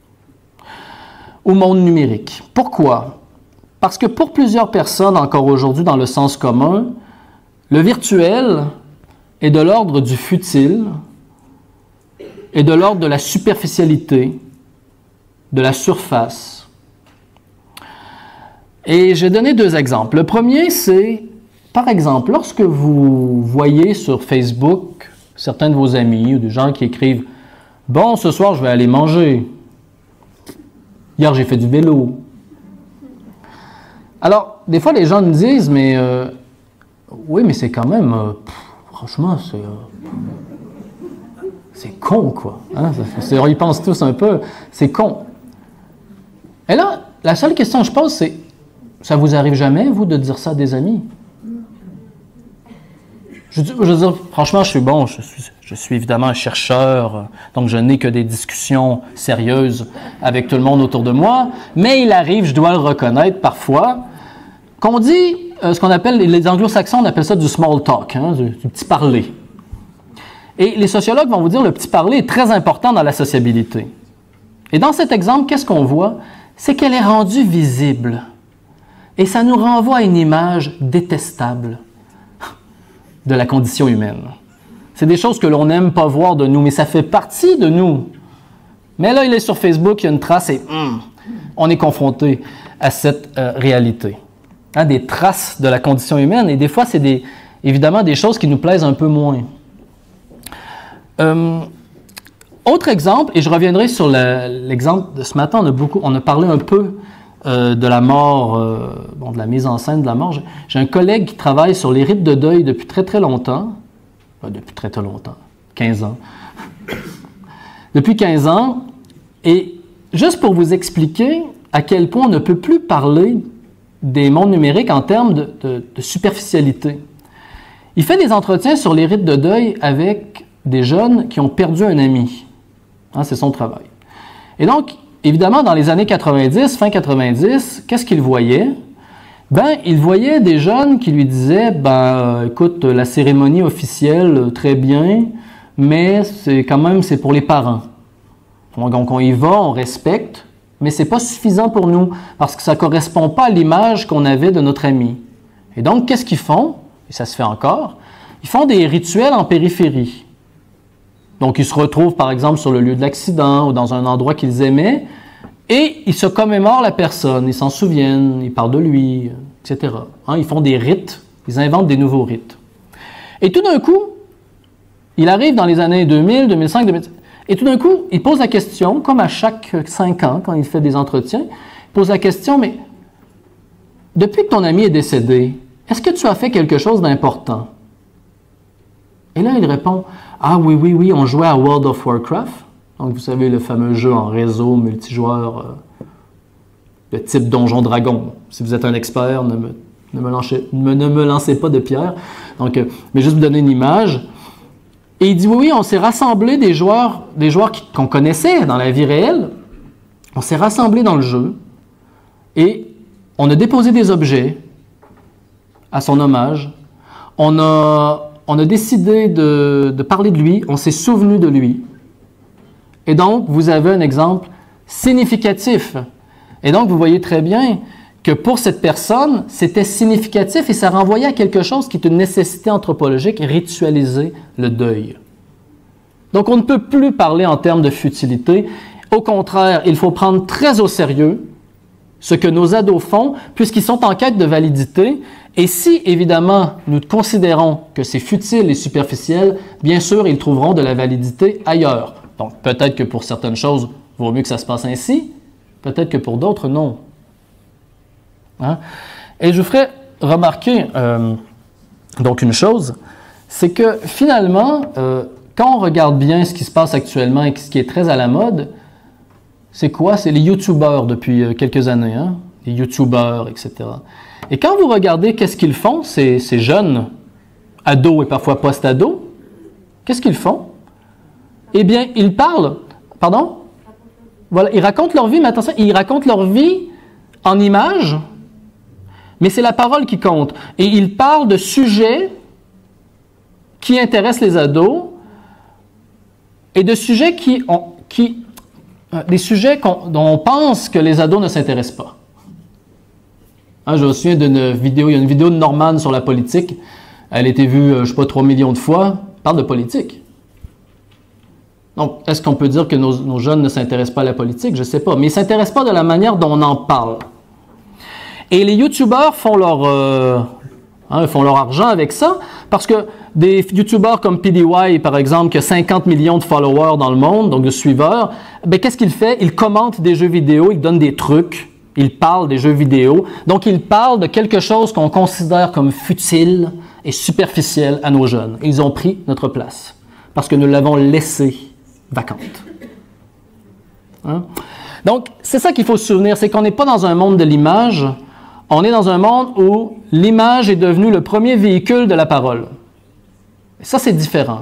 ou monde numérique. Pourquoi? Parce que pour plusieurs personnes, encore aujourd'hui, dans le sens commun, le virtuel est de l'ordre du futile et de l'ordre de la superficialité, de la surface. Et j'ai donné deux exemples. Le premier, c'est, par exemple, lorsque vous voyez sur Facebook certains de vos amis ou des gens qui écrivent « Bon, ce soir, je vais aller manger. Hier, j'ai fait du vélo. » Alors, des fois, les gens me disent « Mais euh, oui, mais c'est quand même, euh, pff, franchement, c'est euh, c'est con, quoi. Hein? Ils pensent tous un peu, c'est con. » Et là, la seule question que je pose, c'est ça vous arrive jamais, vous, de dire ça à des amis? Je, je veux dire, franchement, je suis bon, je suis, je suis évidemment un chercheur, donc je n'ai que des discussions sérieuses avec tout le monde autour de moi, mais il arrive, je dois le reconnaître parfois, qu'on dit, euh, ce qu'on appelle, les anglo-saxons, on appelle ça du small talk, hein, du, du petit parler. Et les sociologues vont vous dire, le petit parler est très important dans la sociabilité. Et dans cet exemple, qu'est-ce qu'on voit? C'est qu'elle est rendue visible. Et ça nous renvoie à une image détestable de la condition humaine. C'est des choses que l'on n'aime pas voir de nous, mais ça fait partie de nous. Mais là, il est sur Facebook, il y a une trace et hum, on est confronté à cette euh, réalité. Hein, des traces de la condition humaine, et des fois, c'est des, évidemment des choses qui nous plaisent un peu moins. Euh, autre exemple, et je reviendrai sur l'exemple de ce matin, on a, beaucoup, on a parlé un peu Euh, de la mort, euh, bon, de la mise en scène de la mort. J'ai un collègue qui travaille sur les rites de deuil depuis très très longtemps. Enfin, depuis très très longtemps, quinze ans. Depuis quinze ans, et juste pour vous expliquer à quel point on ne peut plus parler des mondes numériques en termes de, de, de superficialité. Il fait des entretiens sur les rites de deuil avec des jeunes qui ont perdu un ami. Hein, c'est son travail. Et donc, évidemment, dans les années quatre-vingt-dix, fin quatre-vingt-dix, qu'est-ce qu'il voyait? Ben, il voyait des jeunes qui lui disaient, ben, euh, écoute, la cérémonie officielle, très bien, mais c'est quand même, c'est pour les parents. Donc, on y va, on respecte, mais c'est pas suffisant pour nous, parce que ça correspond pas à l'image qu'on avait de notre ami. Et donc, qu'est-ce qu'ils font? Et ça se fait encore. Ils font des rituels en périphérie. Donc, ils se retrouvent, par exemple, sur le lieu de l'accident ou dans un endroit qu'ils aimaient et ils se commémorent la personne, ils s'en souviennent, ils parlent de lui, et cetera. Hein, ils font des rites, ils inventent des nouveaux rites. Et tout d'un coup, il arrive dans les années deux mille, deux mille cinq, deux mille six, et tout d'un coup, il pose la question, comme à chaque cinq ans, quand il fait des entretiens, il pose la question, mais depuis que ton ami est décédé, est-ce que tu as fait quelque chose d'important? Et là, il répond, ah oui, oui, oui, on jouait à World of Warcraft. Donc, vous savez, le fameux jeu en réseau multijoueur euh, de type Donjon Dragon. Si vous êtes un expert, ne me, ne me, lancez, ne, ne me lancez pas de pierre. Donc, euh, mais juste vous donner une image. Et il dit, oui, oui, on s'est rassemblés des joueurs, des joueurs qu'on connaissait dans la vie réelle. On s'est rassemblés dans le jeu et on a déposé des objets à son hommage. on a, on a décidé de, de parler de lui, on s'est souvenu de lui. Et donc, vous avez un exemple significatif. Et donc, vous voyez très bien que pour cette personne, c'était significatif et ça renvoyait à quelque chose qui est une nécessité anthropologique, ritualiser le deuil. Donc, on ne peut plus parler en termes de futilité. Au contraire, il faut prendre très au sérieux ce que nos ados font, puisqu'ils sont en quête de validité. Et si, évidemment, nous considérons que c'est futile et superficiel, bien sûr, ils trouveront de la validité ailleurs. Donc, peut-être que pour certaines choses, il vaut mieux que ça se passe ainsi. Peut-être que pour d'autres, non. Hein? Et je vous ferai remarquer euh, donc une chose, c'est que finalement, euh, quand on regarde bien ce qui se passe actuellement et ce qui est très à la mode, c'est quoi? C'est les YouTubers depuis quelques années, hein? Les YouTubers, et cetera. Et quand vous regardez qu'est-ce qu'ils font, ces, ces jeunes ados et parfois post-ados, qu'est-ce qu'ils font? Eh bien, ils parlent, pardon? Voilà, ils racontent leur vie, mais attention, ils racontent leur vie en images, mais c'est la parole qui compte. Et ils parlent de sujets qui intéressent les ados et de sujets qui ont, qui, des sujets qu'on, dont on pense que les ados ne s'intéressent pas. Hein, je me souviens d'une vidéo, il y a une vidéo de Norman sur la politique. Elle a été vue, je ne sais pas, trois millions de fois. Elle parle de politique. Donc, est-ce qu'on peut dire que nos, nos jeunes ne s'intéressent pas à la politique? Je ne sais pas. Mais ils ne s'intéressent pas de la manière dont on en parle. Et les YouTubers font leur, euh, hein, font leur argent avec ça, parce que des YouTubers comme PewDiePie, par exemple, qui a cinquante millions de followers dans le monde, donc de suiveurs, ben, qu'est-ce qu'il fait? Il commente des jeux vidéo, il donne des trucs, il parle des jeux vidéo. Donc, il parle de quelque chose qu'on considère comme futile et superficiel à nos jeunes. Ils ont pris notre place, parce que nous l'avons laissée vacante. Hein? Donc, c'est ça qu'il faut se souvenir, c'est qu'on n'est pas dans un monde de l'image, on est dans un monde où l'image est devenue le premier véhicule de la parole. Et ça, c'est différent.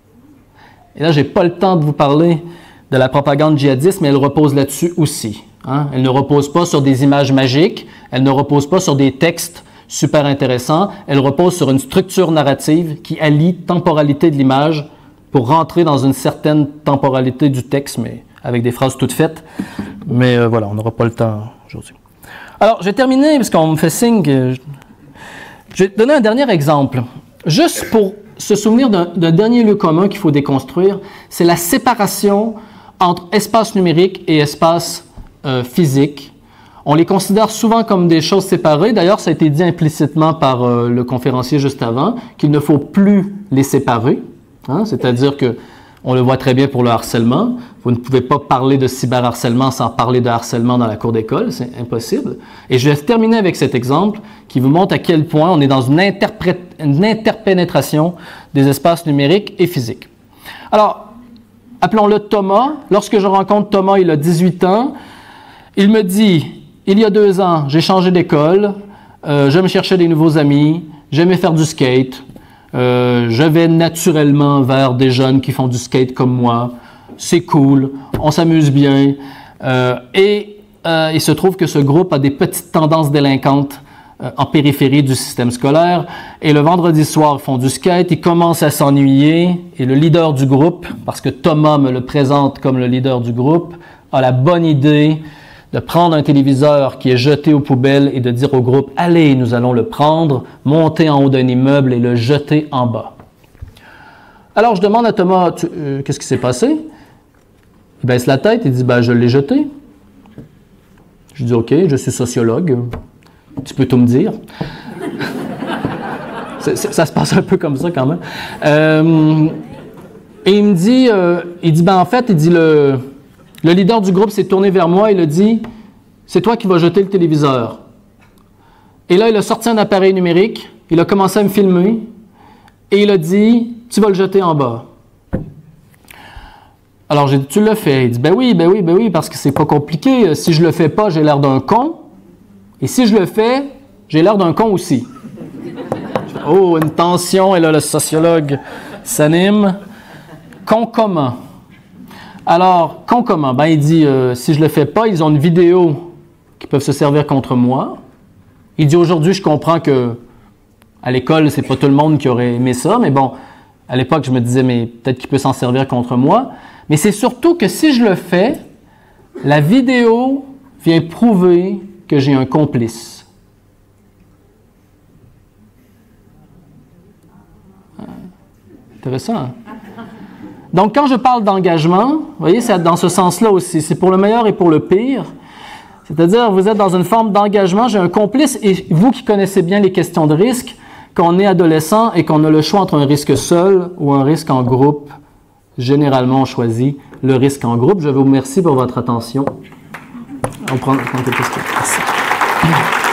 Et là, je n'ai pas le temps de vous parler de la propagande djihadiste, mais elle repose là-dessus aussi. Hein? Elle ne repose pas sur des images magiques, elle ne repose pas sur des textes super intéressants, elle repose sur une structure narrative qui allie temporalité de l'image pour rentrer dans une certaine temporalité du texte, mais avec des phrases toutes faites. Mais euh, voilà, on n'aura pas le temps aujourd'hui. Alors, j'ai terminé, parce qu'on me fait signe que... Je vais donner un dernier exemple. Juste pour se souvenir d'un, d'un dernier lieu commun qu'il faut déconstruire, c'est la séparation entre espace numérique et espace euh, physique. On les considère souvent comme des choses séparées. D'ailleurs, ça a été dit implicitement par euh, le conférencier juste avant, qu'il ne faut plus les séparer. Hein? C'est-à-dire que on le voit très bien pour le harcèlement. Vous ne pouvez pas parler de cyberharcèlement sans parler de harcèlement dans la cour d'école, c'est impossible. Et je vais terminer avec cet exemple qui vous montre à quel point on est dans une, interpré- une interpénétration des espaces numériques et physiques. Alors, appelons-le Thomas. Lorsque je rencontre Thomas, il a dix-huit ans. Il me dit, il y a deux ans, j'ai changé d'école, euh, je me cherchais des nouveaux amis, j'aimais faire du skate. Euh, je vais naturellement vers des jeunes qui font du skate comme moi. C'est cool, on s'amuse bien. Euh, et euh, il se trouve que ce groupe a des petites tendances délinquantes euh, en périphérie du système scolaire. Et le vendredi soir, ils font du skate, ils commencent à s'ennuyer. Et le leader du groupe, parce que Thomas me le présente comme le leader du groupe, a la bonne idée de prendre un téléviseur qui est jeté aux poubelles et de dire au groupe « Allez, nous allons le prendre, monter en haut d'un immeuble et le jeter en bas. » Alors, je demande à Thomas euh, « Qu'est-ce qui s'est passé? » Il baisse la tête, il dit ben, « Je l'ai jeté. » Je dis « Ok, je suis sociologue, tu peux tout me dire. » c'est, c'est, Ça se passe un peu comme ça quand même. Euh, et il me dit, euh, il dit ben, « En fait, il dit le... » Le leader du groupe s'est tourné vers moi et il a dit « C'est toi qui vas jeter le téléviseur. » Et là, il a sorti un appareil numérique, il a commencé à me filmer et il a dit « Tu vas le jeter en bas. » Alors, j'ai dit « Tu le fais. » Il dit « Ben oui, ben oui, ben oui, parce que c'est pas compliqué. Si je le fais pas, j'ai l'air d'un con. Et si je le fais, j'ai l'air d'un con aussi. » Oh, une tension, et là, le sociologue s'anime. Con comment? Alors, con comment? Ben, il dit, euh, si je ne le fais pas, ils ont une vidéo qui peuvent se servir contre moi. Il dit, aujourd'hui, je comprends que À l'école, c'est pas tout le monde qui aurait aimé ça, mais bon, à l'époque, je me disais, mais peut-être qu'il peut s'en servir contre moi. Mais c'est surtout que si je le fais, la vidéo vient prouver que j'ai un complice. Intéressant, hein? Donc, quand je parle d'engagement, vous voyez, c'est dans ce sens-là aussi. C'est pour le meilleur et pour le pire. C'est-à-dire, vous êtes dans une forme d'engagement, j'ai un complice, et vous qui connaissez bien les questions de risque, qu'on est adolescent et qu'on a le choix entre un risque seul ou un risque en groupe, généralement, on choisit le risque en groupe. Je vous remercie pour votre attention. On prend, on prend quelques questions. Merci.